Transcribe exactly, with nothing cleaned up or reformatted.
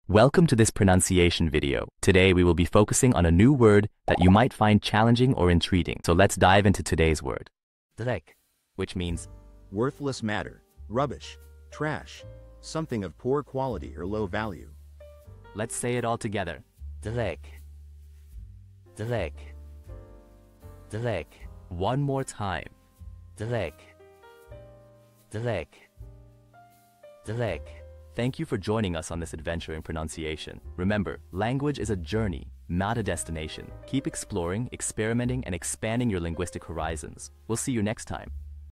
Welcome to this pronunciation video. Today we will be focusing on a new word that you might find challenging or intriguing. So let's dive into today's word. Dreck, which means worthless matter, rubbish, trash, something of poor quality or low value. Let's say it all together. Dreck. Dreck. Dreck. One more time. Dreck. Dreck. Dreck. Thank you for joining us on this adventure in pronunciation. Remember, language is a journey, not a destination. Keep exploring, experimenting, and expanding your linguistic horizons. We'll see you next time.